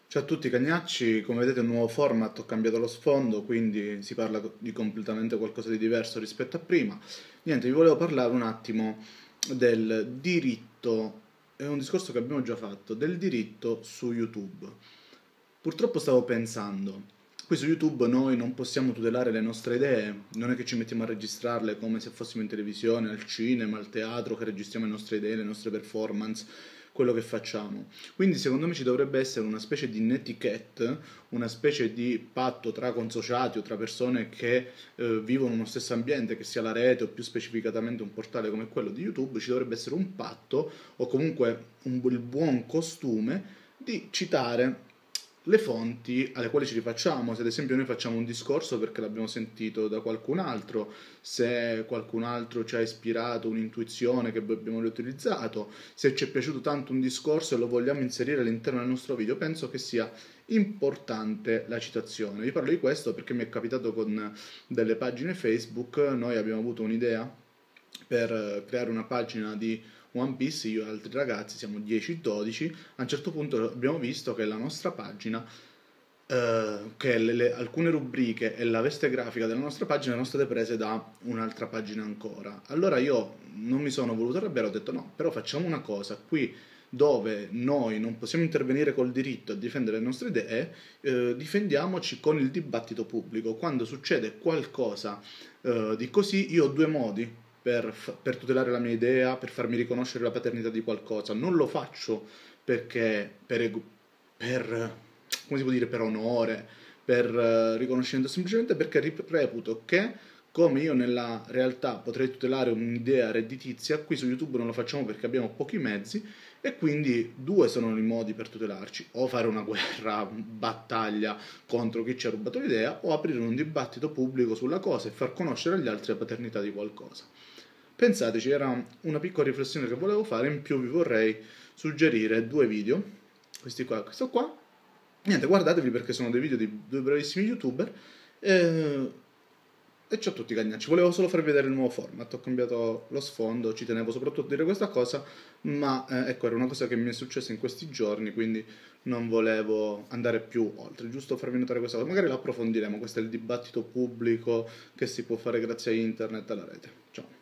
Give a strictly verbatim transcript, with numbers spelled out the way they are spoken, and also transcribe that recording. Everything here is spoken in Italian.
Ciao a tutti cagnacci, come vedete è un nuovo format, ho cambiato lo sfondo, quindi si parla di completamente qualcosa di diverso rispetto a prima. Niente, vi volevo parlare un attimo del diritto, è un discorso che abbiamo già fatto, del diritto su YouTube. Purtroppo stavo pensando, qui su YouTube noi non possiamo tutelare le nostre idee, non è che ci mettiamo a registrarle come se fossimo in televisione, al cinema, al teatro, che registriamo le nostre idee, le nostre performance, quello che facciamo. Quindi secondo me ci dovrebbe essere una specie di netiquette, una specie di patto tra consociati o tra persone che eh, vivono in uno stesso ambiente, che sia la rete o più specificatamente un portale come quello di YouTube, ci dovrebbe essere un patto o comunque un, il buon costume di citare le fonti alle quali ci rifacciamo. Se ad esempio noi facciamo un discorso perché l'abbiamo sentito da qualcun altro, se qualcun altro ci ha ispirato un'intuizione che abbiamo riutilizzato, se ci è piaciuto tanto un discorso e lo vogliamo inserire all'interno del nostro video, penso che sia importante la citazione. Vi parlo di questo perché mi è capitato con delle pagine Facebook, noi abbiamo avuto un'idea per creare una pagina di One Piece, io e altri ragazzi, siamo dieci dodici, a un certo punto abbiamo visto che la nostra pagina, eh, che le- le- alcune rubriche e la veste grafica della nostra pagina erano state prese da un'altra pagina ancora. Allora io non mi sono voluto arrabbiare, ho detto no, però facciamo una cosa, qui dove noi non possiamo intervenire col diritto a difendere le nostre idee, eh, difendiamoci con il dibattito pubblico. Quando succede qualcosa eh, di così, io ho due modi per, f- per tutelare la mia idea, per farmi riconoscere la paternità di qualcosa. Non lo faccio perché per, ego- per, come si può dire, per onore, per eh, riconoscimento, semplicemente perché rip- reputo che come io nella realtà potrei tutelare un'idea redditizia, qui su YouTube non lo facciamo perché abbiamo pochi mezzi e quindi due sono i modi per tutelarci: o fare una guerra, battaglia contro chi ci ha rubato l'idea, o aprire un dibattito pubblico sulla cosa e far conoscere agli altri la paternità di qualcosa. Pensateci, era una piccola riflessione che volevo fare, in più vi vorrei suggerire due video, questi qua e questo qua. Niente, guardatevi perché sono dei video di due bravissimi youtuber. E, e ciao a tutti cagnacci, volevo solo farvi vedere il nuovo format, ho cambiato lo sfondo, ci tenevo soprattutto a dire questa cosa, ma eh, ecco, era una cosa che mi è successa in questi giorni, quindi non volevo andare più oltre, giusto farvi notare questa cosa, magari la approfondiremo, questo è il dibattito pubblico che si può fare grazie a internet e alla rete. Ciao.